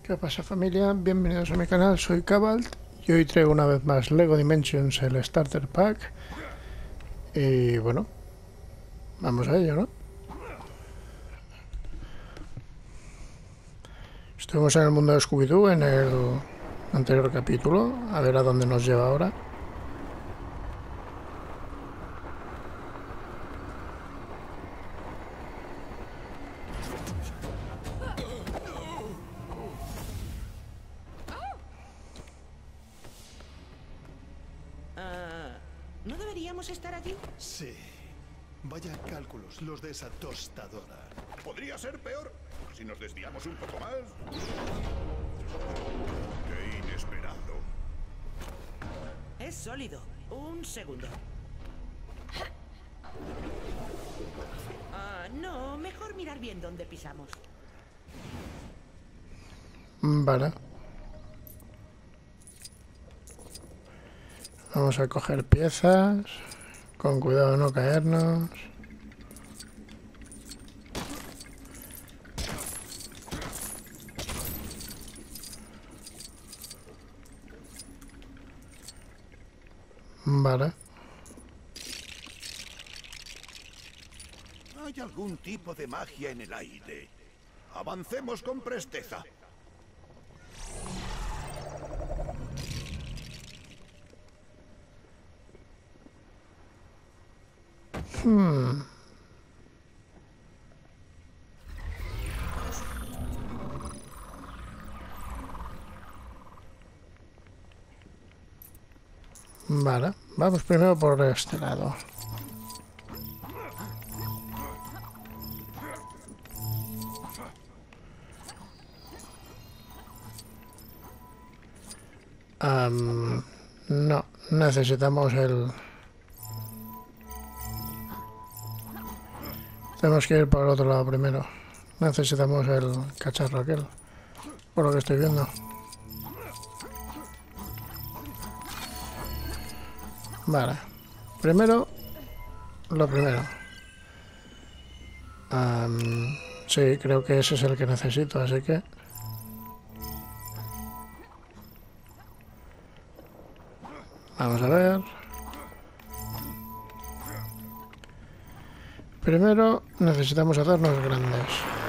¿Qué pasa, familia? Bienvenidos a mi canal, soy Cabalt y hoy traigo una vez más LEGO Dimensions, el Starter Pack. Y bueno, vamos a ello, ¿no? Estuvimos en el mundo de Scooby-Doo en el anterior capítulo, a ver a dónde nos lleva ahora. ¿No deberíamos estar aquí? Sí. Vaya cálculos los de esa tostadora. Podría ser peor si nos desviamos un poco más. ¡Qué inesperado! Es sólido. Un segundo. No, mejor mirar bien dónde pisamos. Vale. Vamos a coger piezas, con cuidado de no caernos. Vale. Hay algún tipo de magia en el aire. Avancemos con presteza. Vale, vamos primero por este lado. No, necesitamos el... Tenemos que ir por el otro lado primero. Necesitamos el cacharro aquel, por lo que estoy viendo. Vale, primero lo primero. Sí, creo que ese es el que necesito, así que... Vamos a ver. Primero necesitamos hacernos grandes.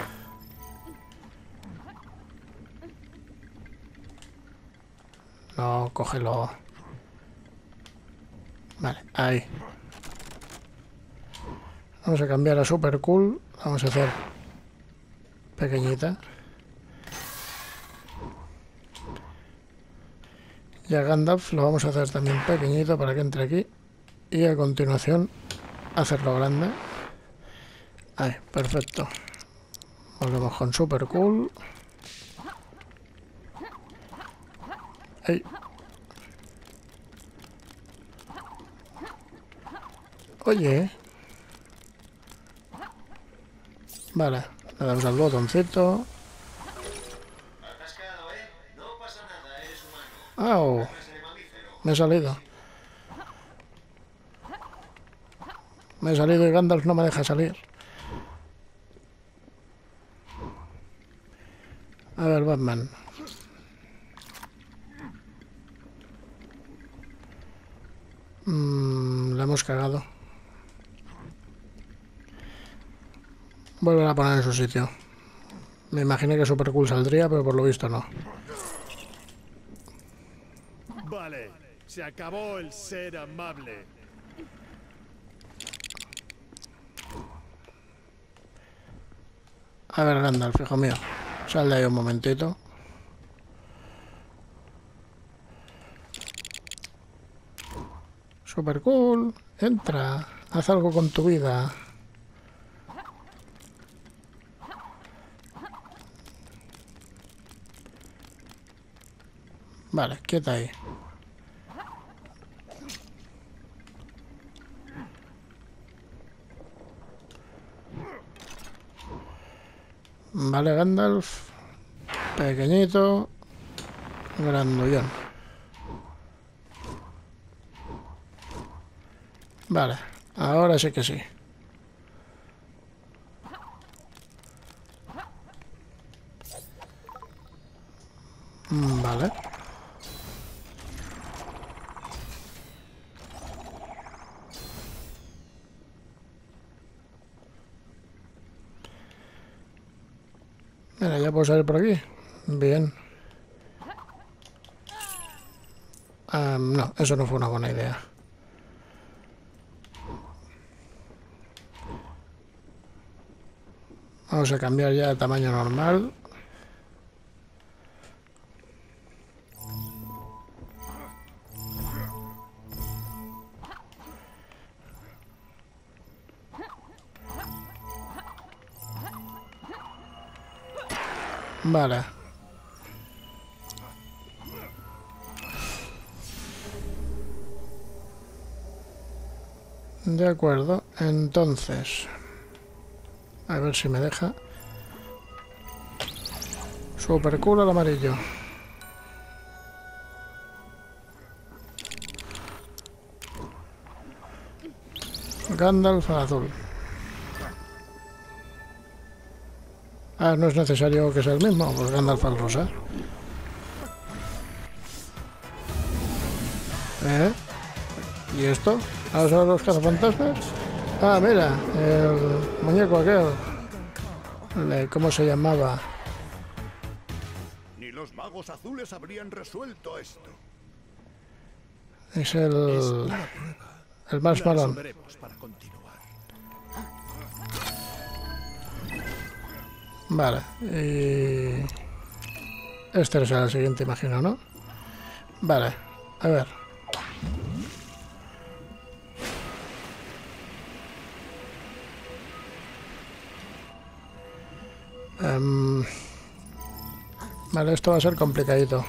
No, cógelo. Vale, ahí. Vamos a cambiar a Super Cool. Vamos a hacer pequeñita. Y a Gandalf lo vamos a hacer también pequeñito para que entre aquí. Y a continuación hacerlo grande. Ahí, perfecto. Volvemos con Super Cool. Ahí. Oye. Vale, le damos al botoncito. ¡Au! Me he salido. Me he salido y Gandalf no me deja salir. A ver, Batman. La hemos cagado. Vuelve a poner en su sitio. Me imaginé que Super Cool saldría, pero por lo visto no. Vale, se acabó el ser amable. A ver, Gandalf, hijo mío. Sal de ahí un momentito. Super Cool. Entra. Haz algo con tu vida. Vale, quieta ahí. Vale, Gandalf. Pequeñito. Grandullón. Vale, ahora sí que sí. Vale. Mira, ya puedo salir por aquí. Bien. No, eso no fue una buena idea. Vamos a cambiar ya de tamaño normal. Vale. De acuerdo, entonces a ver si me deja. Super cool al amarillo. Gandalf al azul. Ah, no es necesario que sea el mismo, pues Gandalf al rosa. ¿Y esto? ¿Ahora son los cazafantasmas? Ah, mira, el muñeco aquel. ¿Cómo se llamaba? Ni los magos azules habrían resuelto esto. Es el más La malón. resolveremos para continuar. Vale, y... este será el siguiente, imagino, ¿no? Vale, a ver. Vale, esto va a ser complicadito.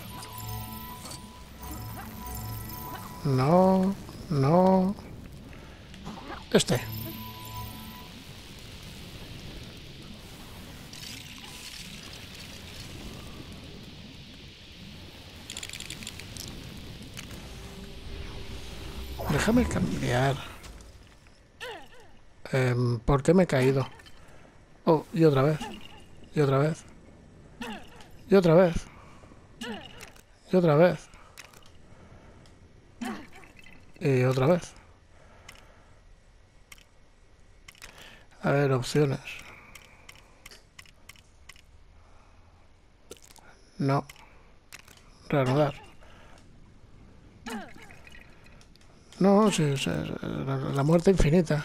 No, no... Este. Déjame cambiar. ¿Por qué me he caído? Oh, y otra vez. Y otra vez. Y otra vez. Y otra vez. Y otra vez. A ver, opciones. No. Reanudar. No, sí, la muerte infinita.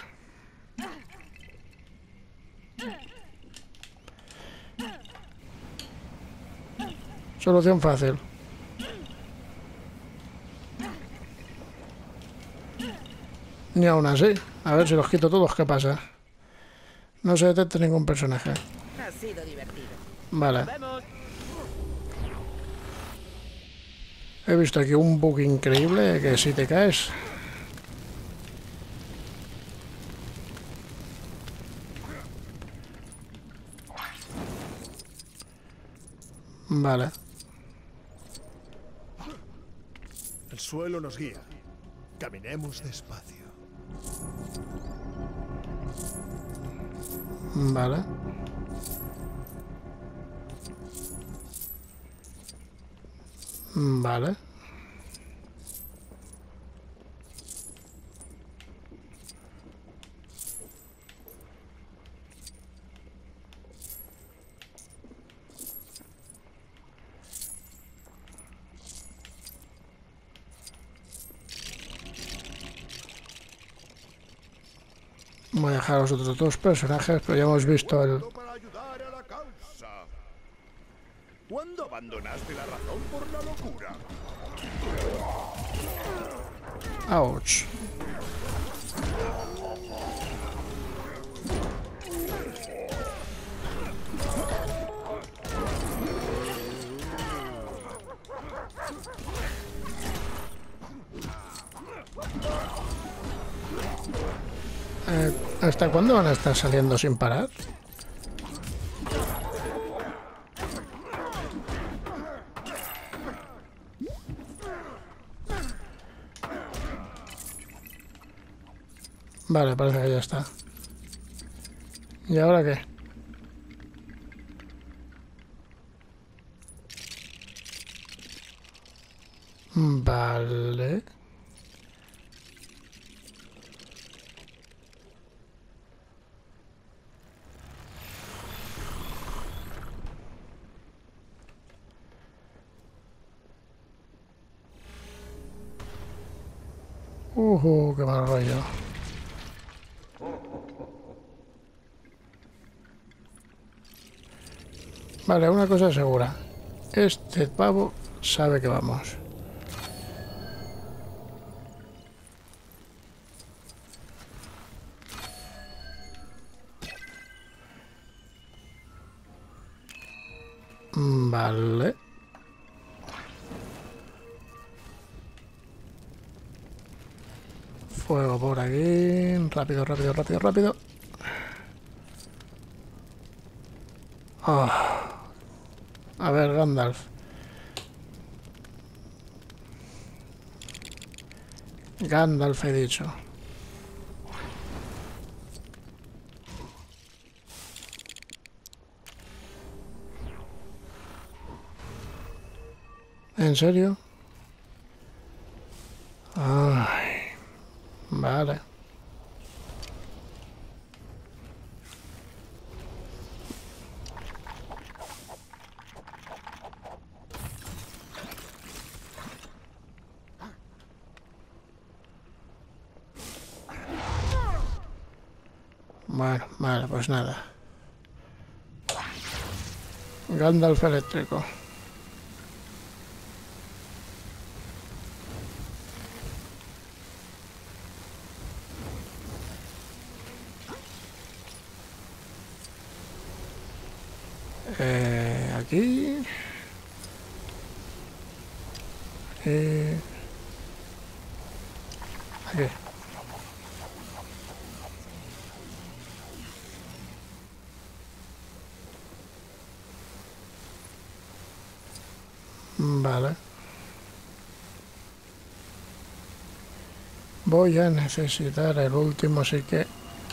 Solución fácil. Ni aún así. A ver si los quito todos, ¿qué pasa? No se detecta ningún personaje. Ha sido divertido. Vale. ¡Vemos! He visto aquí un bug increíble que si te caes... Vale. El suelo nos guía. Caminemos despacio. Vale. Vale. Voy a dejar a los otros dos personajes, pero ya hemos visto el... Para ayudar a la causa. ¿Cuándo abandonaste la razón por la locura? Ouch. ¿Hasta cuándo van a estar saliendo sin parar? Vale, parece que ya está. ¿Y ahora qué? Vale. Qué mal rollo. Vale, una cosa segura. Este pavo sabe que vamos. Vale. Fuego por aquí. Rápido, rápido, rápido, rápido. Oh. A ver, Gandalf. Gandalf he dicho. ¿En serio? Ay, vale. Bueno, vale, pues nada. Gandalf eléctrico. Aquí. Aquí. Vale. Voy a necesitar el último, así que...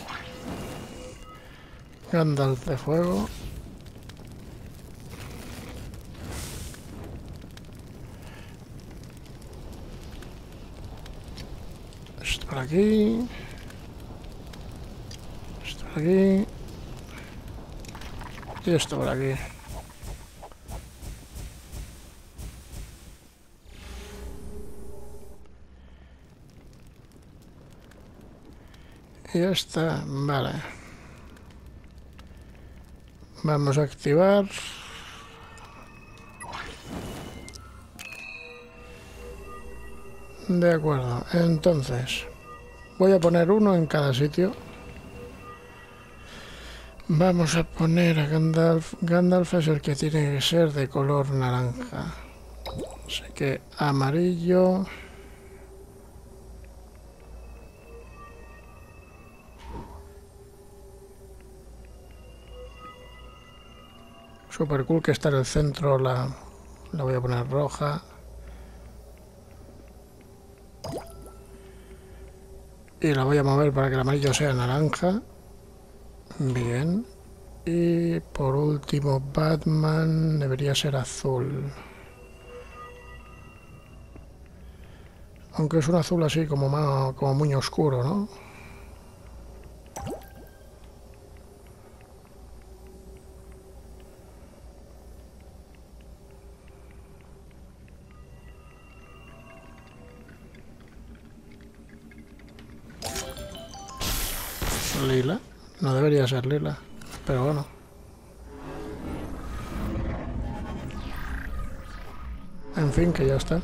Gandalf de fuego. Esto por aquí. Esto por aquí. Y esto por aquí. Y ya está, vale. Vamos a activar. De acuerdo, entonces voy a poner uno en cada sitio. Vamos a poner a Gandalf. Gandalf es el que tiene que ser de color naranja. Así que amarillo. Super cool que está en el centro, la voy a poner roja. Y la voy a mover para que el amarillo sea naranja. Bien. Y por último, Batman debería ser azul. Aunque es un azul así como muy oscuro, ¿no? Lila. No debería ser lila, pero bueno. En fin, que ya está.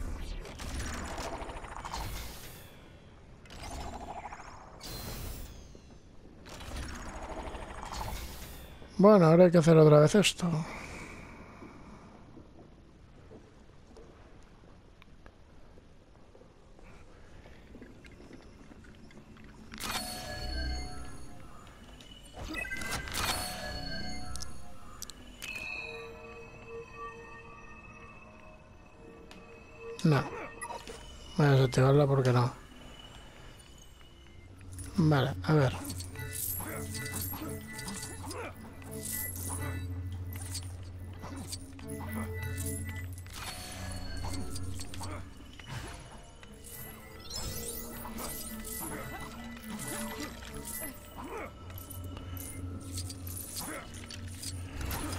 Bueno, ahora hay que hacer otra vez esto. No. Voy a desactivarla porque no. Vale, a ver.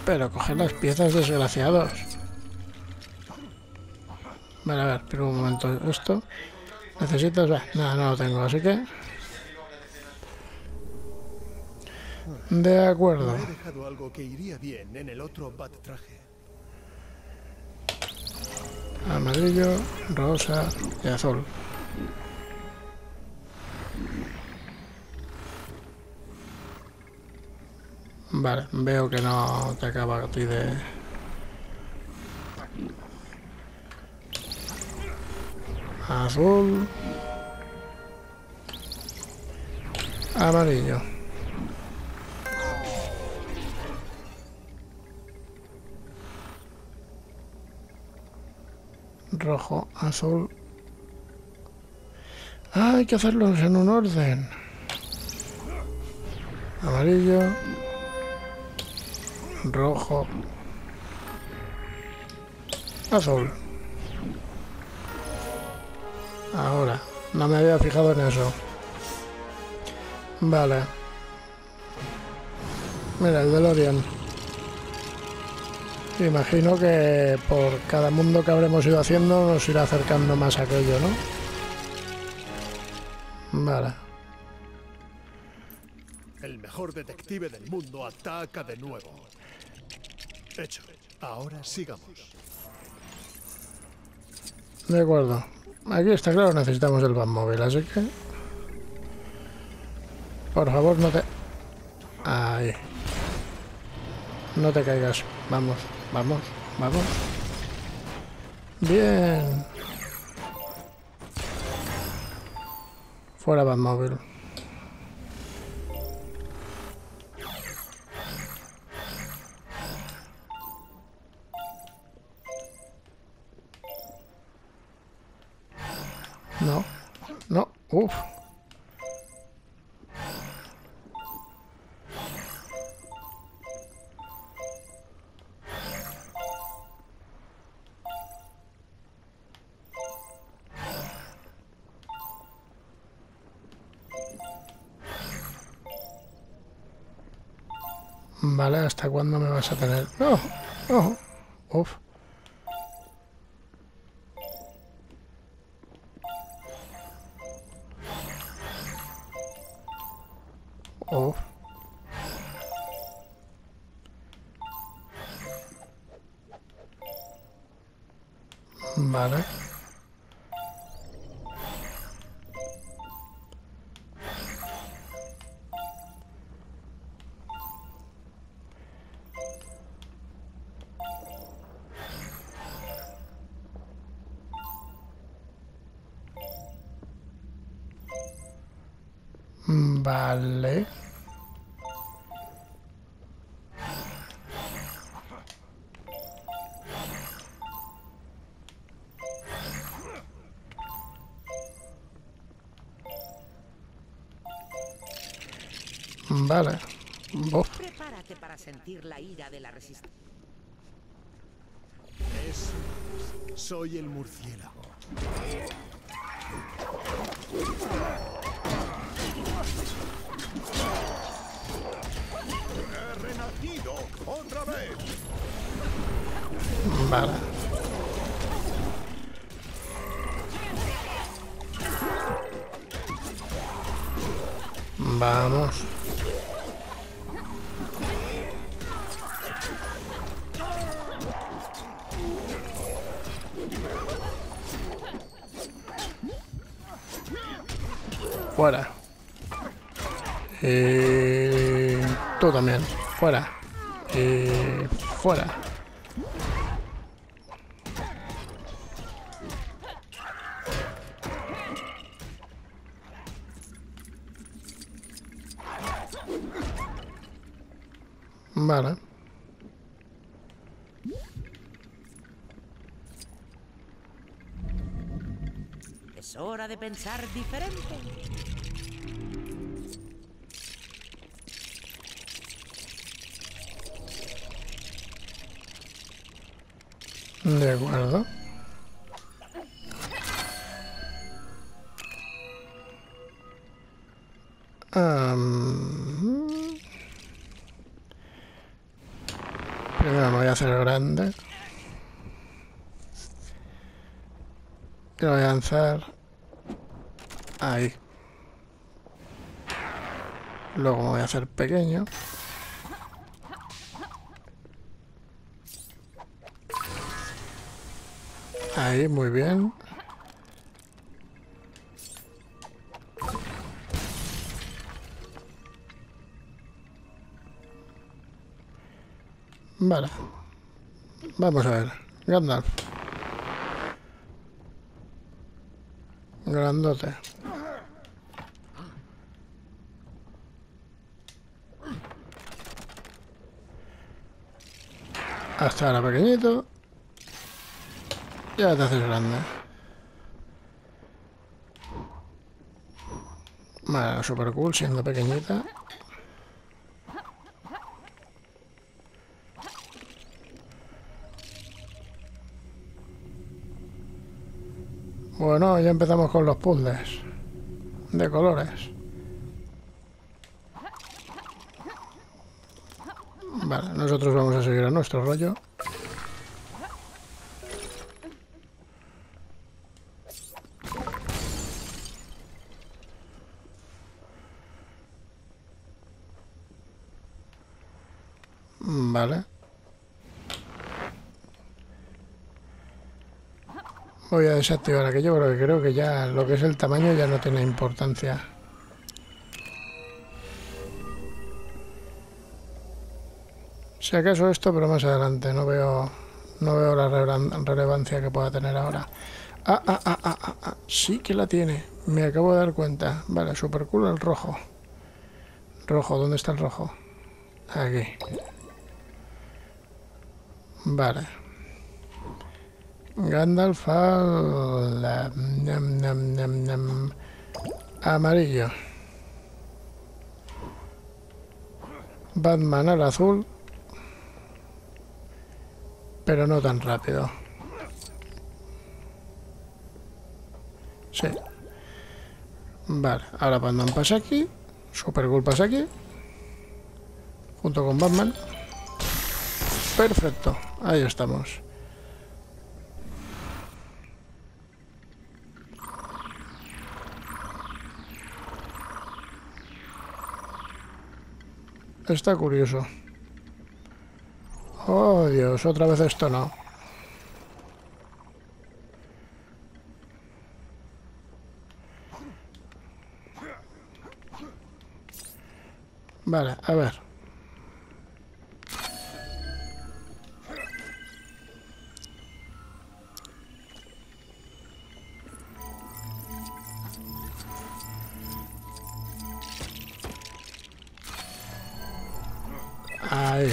Pero coger las piezas, desgraciados. Vale, a ver, pero un momento. Esto... ¿Necesitas? Nada, no lo tengo, así que... De acuerdo. He dejado algo que iría bien en el otro bat traje. Amarillo, rosa y azul. Vale, veo que no te acaba a ti de... Azul. Amarillo. Rojo, azul. Ah, hay que hacerlos en un orden. Amarillo. Rojo. Azul. Ahora, no me había fijado en eso. Vale. Mira, el DeLorean. Imagino que por cada mundo que habremos ido haciendo nos irá acercando más a aquello, ¿no? Vale. El mejor detective del mundo ataca de nuevo. Hecho. Ahora sigamos. De acuerdo. Aquí está claro, necesitamos el Batmóvil, así que... Por favor, no te... Ahí. No te caigas. Vamos, vamos, vamos. Bien. Fuera Batmóvil. No, no, uff. Vale, ¿hasta cuándo me vas a tener? No, no, uff. Uf. Vale. Vale. Vale. Uf. Prepárate para sentir la ira de la resistencia. Soy el murciélago. ¡He renacido! ¡Otra vez! Vale. Vamos. Fuera. Tú también. Fuera. Fuera. Vale. Es hora de pensar diferente. De acuerdo. hacer grande. Y lo voy a lanzar ahí. Luego me voy a hacer pequeño. Ahí, muy bien. Vale. Vamos a ver. Gandalf. Grandote. Hasta ahora pequeñito. Ya te haces grande. Vale, super cool siendo pequeñita. Bueno, ya empezamos con los puzzles de colores. Vale, nosotros vamos a seguir a nuestro rollo. Vale. Voy a desactivar aquello porque creo que ya lo que es el tamaño ya no tiene importancia. Si acaso esto, pero más adelante. No veo la relevancia que pueda tener ahora. Sí que la tiene. Me acabo de dar cuenta. Vale, super cool el rojo. Rojo, ¿dónde está el rojo? Aquí. Vale. Gandalf al amarillo. Batman al azul. Pero no tan rápido. Sí. Vale, ahora Batman pasa aquí. Supergirl pasa aquí. Junto con Batman. Perfecto, ahí estamos. Está curioso. Oh, Dios, otra vez esto no. Vale, a ver. Ahí.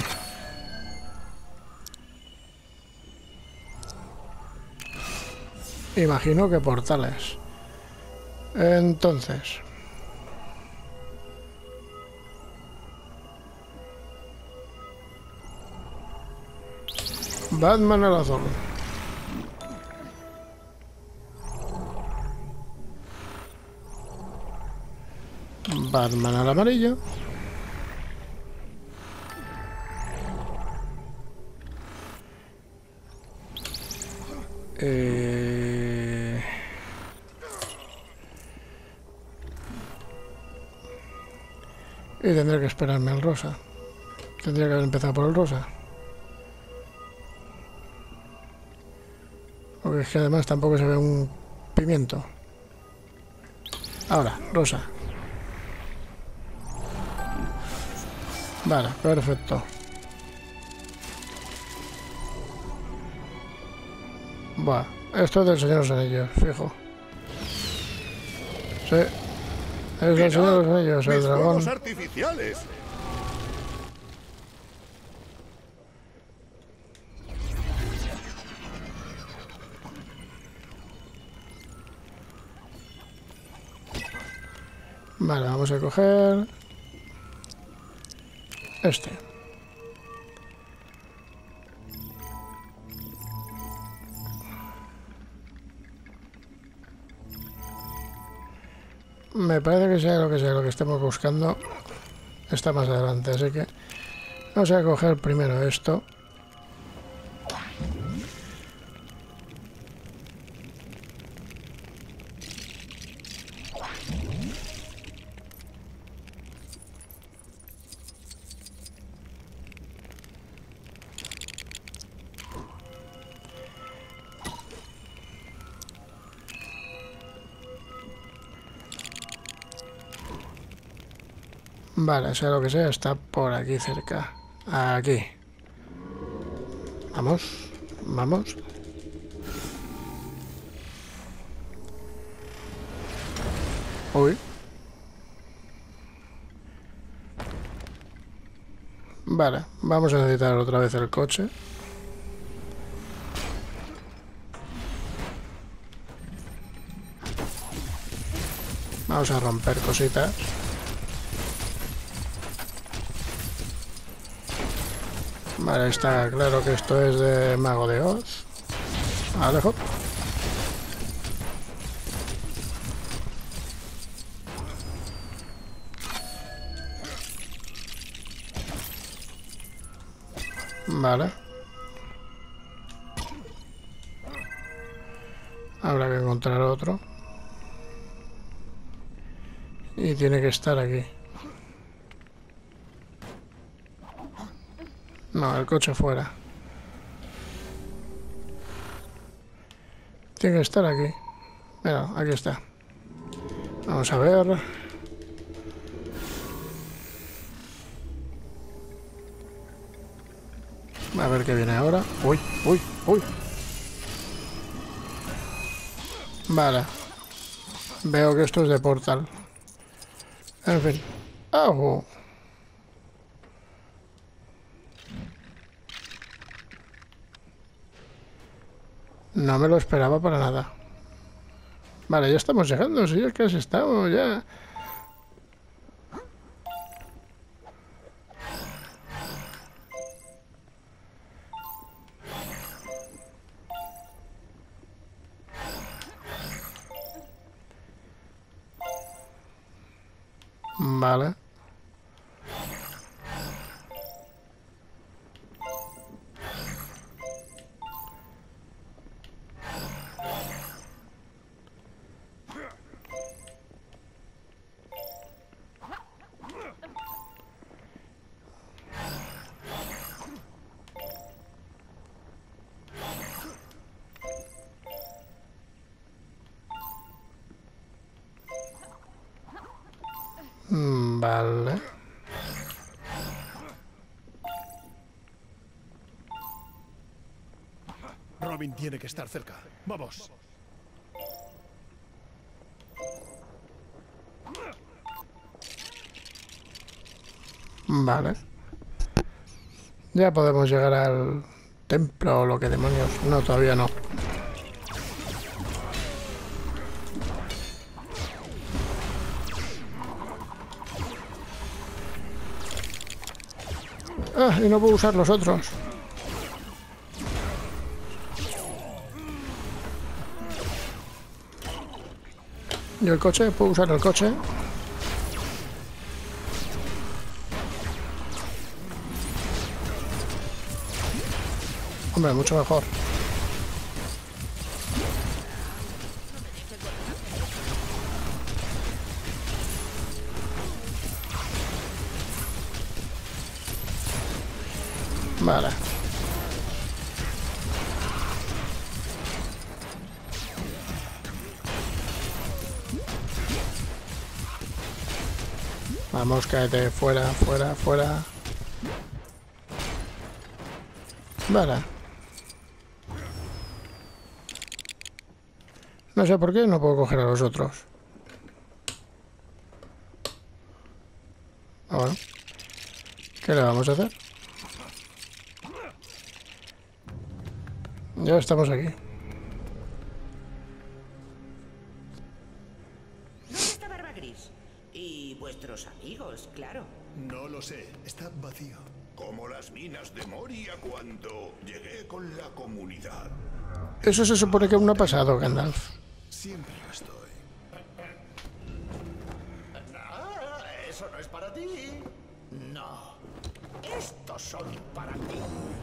Imagino que portales. Entonces. Batman al azul. Batman al amarillo. Y tendré que esperarme al rosa. Tendría que haber empezado por el rosa. Porque es que además tampoco se ve un pimiento. Ahora, rosa. Vale, perfecto. Buah, esto es del Señor de los Anillos, fijo. Sí. Es del Señor de los Anillos, el dragón. ¡Fuegos artificiales! Vale, vamos a coger este. Me parece que sea lo que estemos buscando está más adelante, así que vamos a coger primero esto Vale, sea lo que sea, está por aquí cerca. Aquí. Vamos, vamos. Uy. Vale, vamos a necesitar otra vez el coche. Vamos a romper cositas. Vale, está claro que esto es de Mago de Oz. Alejo. Vale. Habrá que encontrar otro. Y tiene que estar aquí. No, el coche fuera. Tiene que estar aquí. Mira, aquí está. Vamos a ver. A ver qué viene ahora. Uy, uy, uy. Vale. Veo que esto es de Portal. En fin. ¡Oh! No me lo esperaba para nada. Vale, ya estamos llegando. Sí, es que estamos ya. Vale. Vale. Robin tiene que estar cerca. ¡Vamos! Vale. Ya podemos llegar al templo o lo que demonios. No, todavía no. Ah, y no puedo usar los otros. ¿Y el coche? ¿Puedo usar el coche? Hombre, mucho mejor. Vale. Vamos, cállate. Fuera, fuera, fuera. Vale. No sé por qué no puedo coger a los otros. Ah, bueno. ¿Qué le vamos a hacer? Ya estamos aquí. ¿Dónde está Barba Gris? Y vuestros amigos, claro. No lo sé. Está vacío. Como las minas de Moria cuando llegué con la comunidad. Eso se supone que aún no ha pasado, Gandalf. Siempre lo estoy. ¿Eso no es para ti? No. Estos son para ti.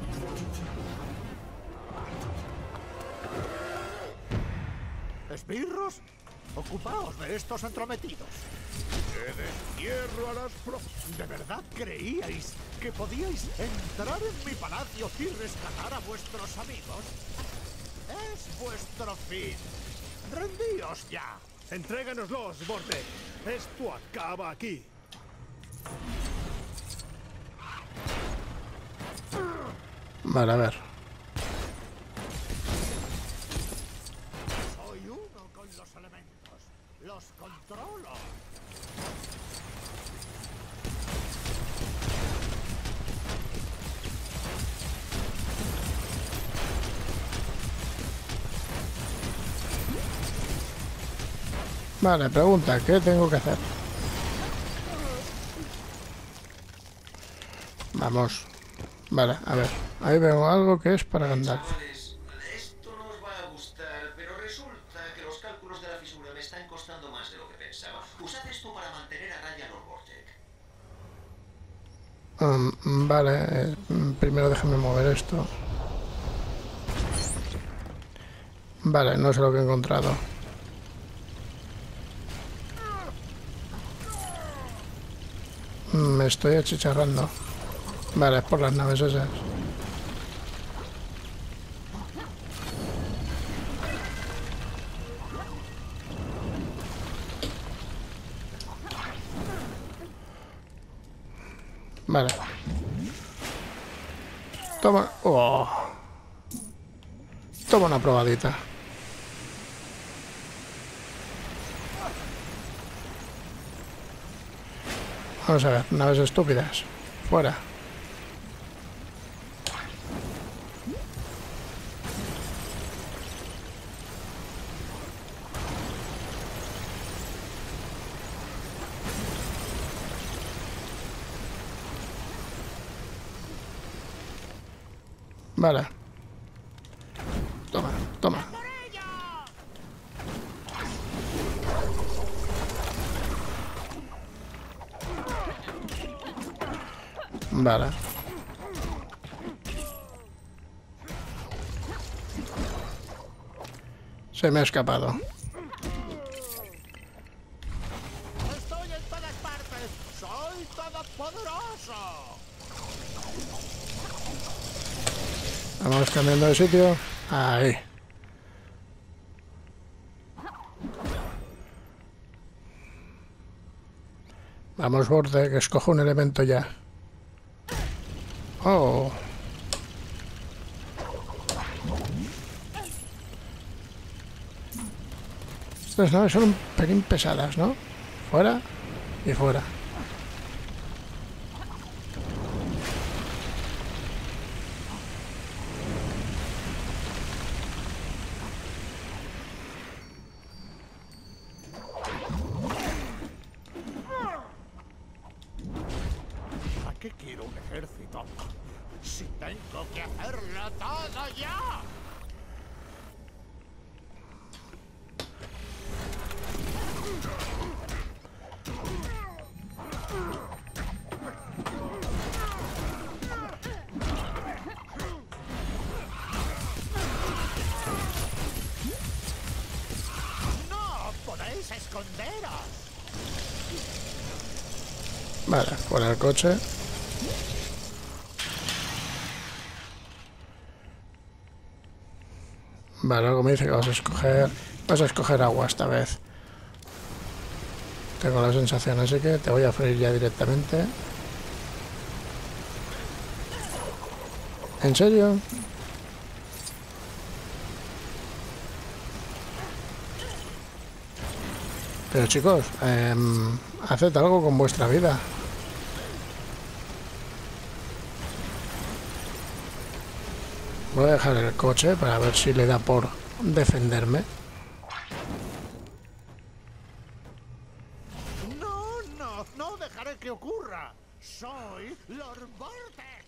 ¿Esbirros? Ocupaos de estos entrometidos. Te destierro a las ¿De verdad creíais que podíais entrar en mi palacio y rescatar a vuestros amigos? Es vuestro fin. Rendíos ya. Entréganoslos, Vorte. Esto acaba aquí. Vale, a ver. Soy uno con los elementos. Los controlo. Vale, pregunta, ¿qué tengo que hacer? Vamos. Vale, a ver. Ahí veo algo que es para Gandalf. Chavales, esto no os va a gustar, pero resulta que los cálculos de la fisura me están costando más de lo que pensaba. Usad esto para mantener a raya Lord Vortek. Vale, primero déjame mover esto. Vale, no sé lo que he encontrado. Me estoy achicharrando. Vale, es por las naves esas. Vale. Toma. Oh. Toma una probadita. Vamos a ver, naves estúpidas. Fuera. Vale. Toma, toma. Vale. Se me ha escapado. Estoy en todas partes. Soy todopoderoso. Vamos cambiando de sitio. Ahí. Vamos, Borde, que escojo un elemento ya. Oh. Estas naves son un pelín pesadas, ¿no? Fuera y fuera. ¿Para qué quiero un ejército? Si tengo que hacerlo todo ya. ¡No podéis esconderos! Vale, fuera el coche. Vale, algo me dice que vas a escoger agua esta vez. Tengo la sensación, así que te voy a freír ya directamente. ¿En serio? Pero chicos, haced algo con vuestra vida. Voy a dejar el coche para ver si le da por defenderme. No dejaré que ocurra. Soy Lord Vortek.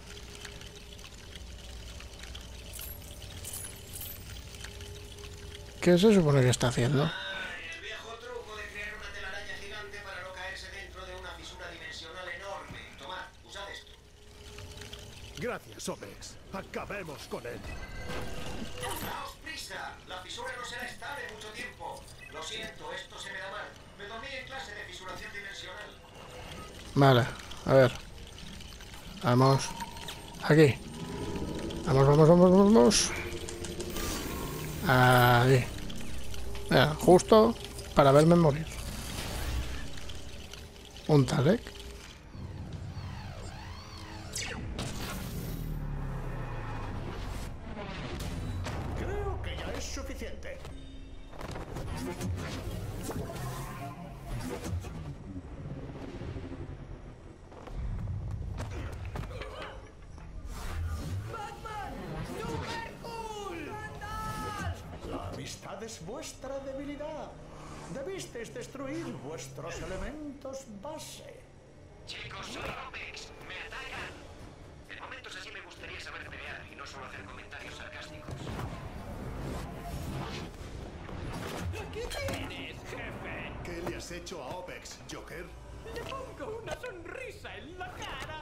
¿Qué se supone que está haciendo? El viejo truco de crear una telaraña gigante para no caerse dentro de una fisura dimensional enorme. Tomad, usad esto. Gracias, Omex. Acabemos con él. ¡Daos prisa! La fisura no será estable mucho tiempo. Lo siento, esto se me da mal. Me dormí en clase de fisuración dimensional. Vale, a ver. Vamos. Aquí. Vamos, vamos, vamos, vamos. Ahí. Mira, justo para verme morir. Un Talek. es suficiente. La amistad es vuestra debilidad. Debisteis destruir vuestros elementos base. Chicos, soy Opex. ¡Me atacan! En momentos así me gustaría saber pelear y no solo hacer comentarios sarcásticos. ¿Qué tienes, jefe? ¿Qué le has hecho a Opex, Joker? Le pongo una sonrisa en la cara.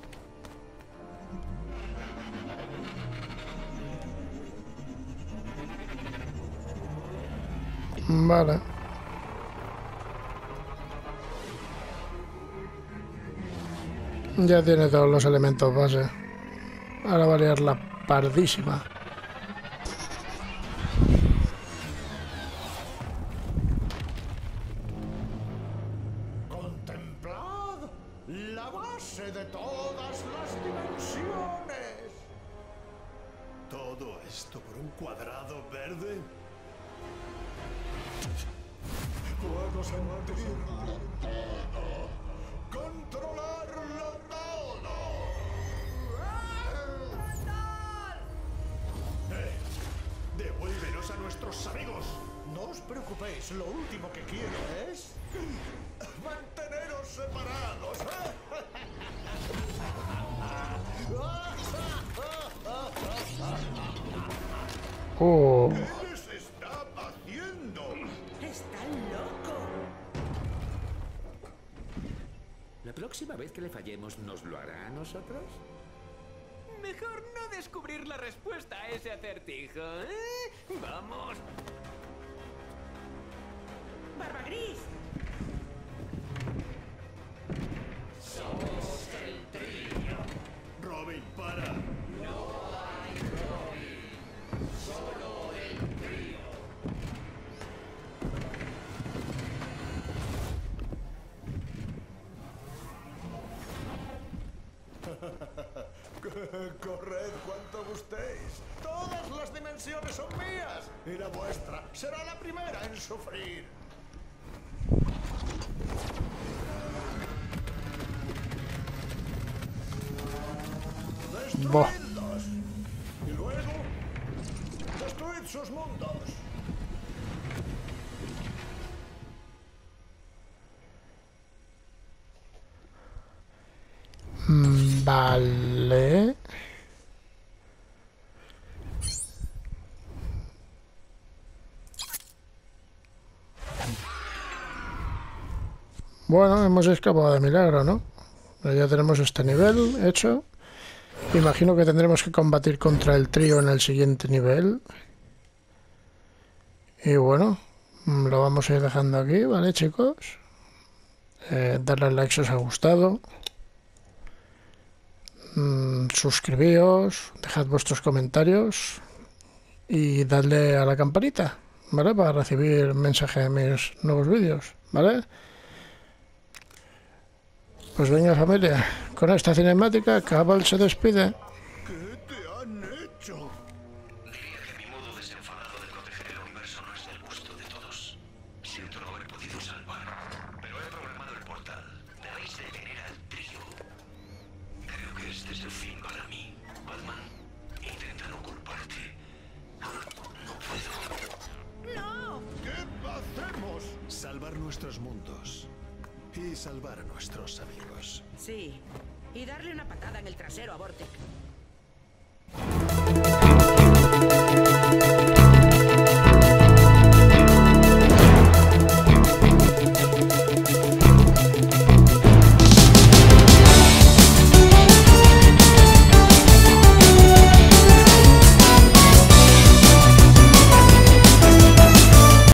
Vale. Ya tiene todos los elementos base. Ahora va a liar la pardísima. Contemplad la base de todas las dimensiones. ¿Todo esto por un cuadrado verde? Puedo sentirlo todo. Controlarlo todo. Devuélvenos a nuestros amigos. No os preocupéis, lo último que quiero es manteneros separados. Oh, ¿Qué les está haciendo? ¡Está loco! La próxima vez que le fallemos, ¿nos lo hará a nosotros? Mejor no descubrir la respuesta a ese acertijo, ¿eh? ¡Vamos! ¡Barba Gris! Robin, para. Corred cuanto gustéis. Todas las dimensiones son mías. Y la vuestra será la primera en sufrir. Buah. Destruidlos. Y luego, destruid sus mundos. Vale. Bueno, hemos escapado de milagro, ¿no? Ya tenemos este nivel hecho. Imagino que tendremos que combatir contra el trío en el siguiente nivel. Y bueno, lo vamos a ir dejando aquí, ¿vale, chicos? Darle al like si os ha gustado. Suscribíos, dejad vuestros comentarios y dadle a la campanita, ¿vale? Para recibir mensaje de mis nuevos vídeos, ¿vale? Pues venga, familia, con esta cinemática Cabal se despide. ¿Qué te han hecho? Diría que mi modo desenfadado de proteger el universo no es del gusto de todos. Siento no haber podido salvar, pero he programado el portal. Debéis detener al trío. Creo que este es el fin para mí. Batman, intenta no culparte. No puedo. ¿Qué hacemos? Salvar nuestros mundos. Y salvar a nuestros amigos. Sí. Y darle una patada en el trasero a Vortex.